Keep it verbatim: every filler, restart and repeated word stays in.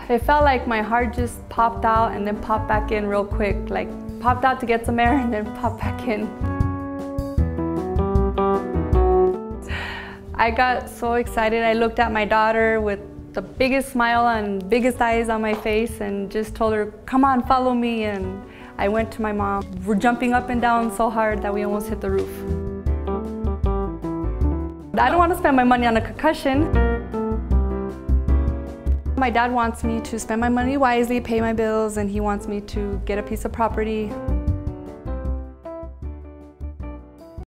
It felt like my heart just popped out and then popped back in real quick, like popped out to get some air and then popped back in. I got so excited. I looked at my daughter with the biggest smile and biggest eyes on my face and just told her, come on, follow me. And I went to my mom. We're jumping up and down so hard that we almost hit the roof. I don't want to spend my money on a concussion. My dad wants me to spend my money wisely, pay my bills, and he wants me to get a piece of property.